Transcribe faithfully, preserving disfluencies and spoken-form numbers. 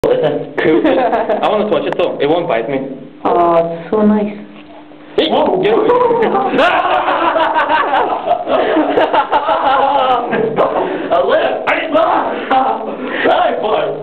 Cool. I want to touch it though. It won't bite me. Oh, it's so nice. Hey, get away.